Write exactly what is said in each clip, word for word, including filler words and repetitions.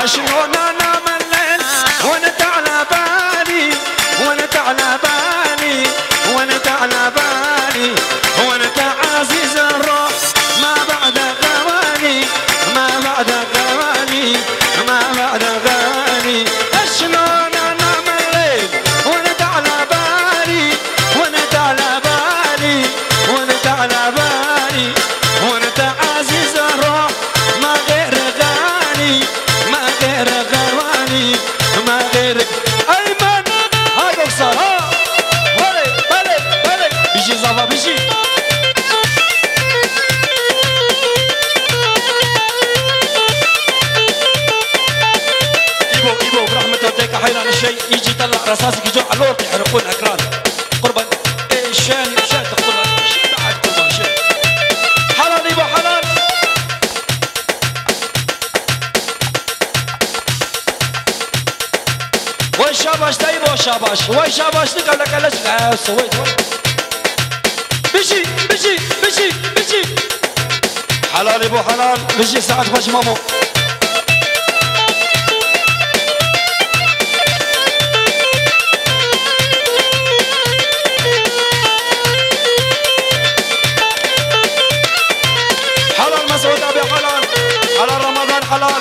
شلون انام الليل وانت على بالي وانت على بالي وانت على بالي وانت عزيز الروح ما بعد غواني ما بعد غواني ما بعد غواني شلون انام الليل وانت على بالي وانت على بالي وانت على بالي وانت عزيز الروح ما غير غالي ما غير غواني ما غير ايمن هذا صار ها ولي ولي ولي بيجي زافا بيجي ايبو ايبو برحمة والديك حيران الشيء يجي يطلع رصاصك يجوا على الورد يحرقون اكران قربان ايه شان شان قربان شي بعد قربان شان حلال ايبو حلال وين شاباش طيب وشاباش وين شاباش قال لك علاش سويت بيجي بيجي بيجي بيجي حلال ابو حلال بيجي ساعة باش مامو حلال مسعود ابي حلال حلال رمضان حلال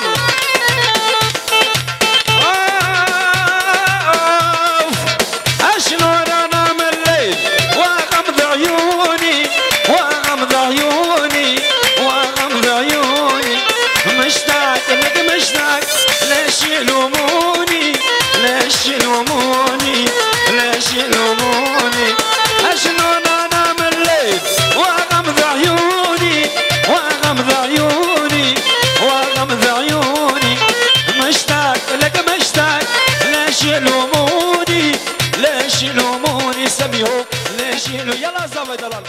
شلون انام الليل واغمض عيوني واغمض عيوني واغمض عيوني مشتاق لك مشتاق ليش يلوموني ليش يلوموني ليش يلوموني شلون انام الليل واغمض عيوني واغمض عيوني واغمض عيوني مشتاق لك مشتاق ليش يلوموني ليش يلوموني سميهم ليش يلوموني يلا زاوية دلال